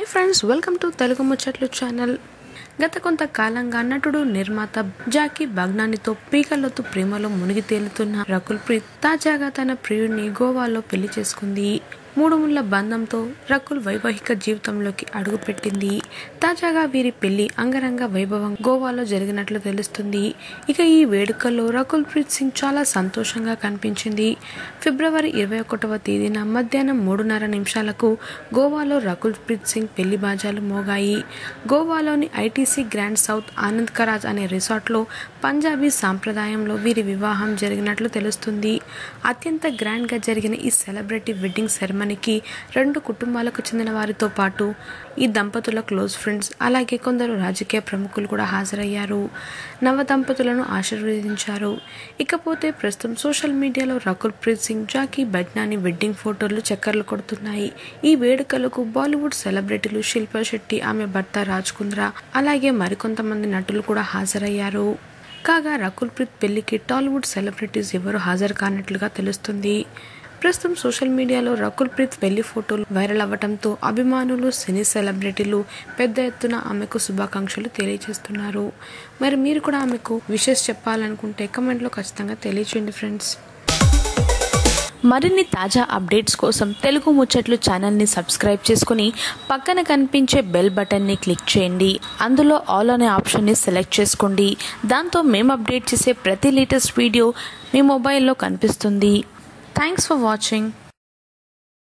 Friends, welcome to Telugu ముచ్చట్లు channel. గత కొంతకాలంగా నటుడు నిర్మాత జాకీ బాగ్నానితో పీకలతో ప్రేమలో మునిగి తేలుతున్న రకుల్ ప్రీత్ తాజాగా తన ప్రియుడిని గోవాలో పెళ్లి చేసుకుంది. 3 ముళ్ల బంధంతో రకుల్ వైవాహిక జీవితంలోకి అడుగుపెట్టింది. తాజాగా వీరి పెళ్లి అంగరంగ వైభవం గోవాలో జరిగినట్లు తెలుస్తుంది. ఇక ఈ వేడుకల్లో రకుల్ ప్రీత్ సింగ్ చాలా సంతోషంగా కనిపించింది. ఫిబ్రవరి 21వ తేదీన మధ్యాహ్నం 3:30 గోవాలో రకుల్ ప్రీత్ సింగ్ పెళ్లి బాజాలు మోగాయి. గోవాలోని ITC grand south Anand Karaj అనే రిసార్ట్లో పంజాబీ సాంప్రదాయంలో వీరి వివాహం జరిగినట్లు తెలుస్తుంది. అత్యంత గ్రాండ్ గా జరిగిన ఈ సెలబ్రిటీ వెడ్డింగ్ సెరమనీకి 2 కుటుంబాలకు చెందిన వారితో పాటు ఈ దంపతుల క్లోజ్ ఫ్రెండ్స్, అలాగే కొందరు రాజకీయ ప్రముఖులు కూడా హాజరయ్యారు. నవ దంపతులను ఆశీర్వదించారు. ఇకపోతే ప్రస్తుతం సోషల్ మీడియాలో రకుల్ ప్రీత్ సింగ్, జాకీ బాగ్నాని వెడ్డింగ్ ఫోటోలు చక్కర్లు కొడుతున్నాయి. ఈ వేడుకలకు బాలీవుడ్ సెలబ్రిటీలు శిల్పా శెట్టి, ఆమె భర్త రాజ్ కుంద్రా, అలాగే మరికొంతమంది నటులు కూడా హాజరయ్యారు. కాగా రకుల్ ప్రీత్ పెళ్లికి టాలీవుడ్ సెలబ్రిటీస్ ఎవరు హాజరు కానట్లుగా తెలుస్తుంది. ప్రస్తుతం సోషల్ మీడియాలో రకుల్ ప్రీత్ పెళ్లి ఫోటోలు వైరల్ అవ్వడంతో అభిమానులు, సినీ సెలబ్రిటీలు పెద్ద ఎత్తున ఆమెకు శుభాకాంక్షలు తెలియజేస్తున్నారు. మరి మీరు కూడా ఆమెకు విషెస్ చెప్పాలనుకుంటే కమెంట్లో ఖచ్చితంగా తెలియచేయండి ఫ్రెండ్స్. మరిన్ని తాజా అప్డేట్స్ కోసం తెలుగు ముచ్చట్లు ఛానల్ని సబ్స్క్రైబ్ చేసుకుని పక్కన కనిపించే బెల్ బటన్ని క్లిక్ చేయండి. అందులో ఆల్ అనే ఆప్షన్ని సెలెక్ట్ చేసుకోండి. దాంతో మేము అప్డేట్ చేసే ప్రతి లేటెస్ట్ వీడియో మీ మొబైల్లో కనిపిస్తుంది. Thanks for watching.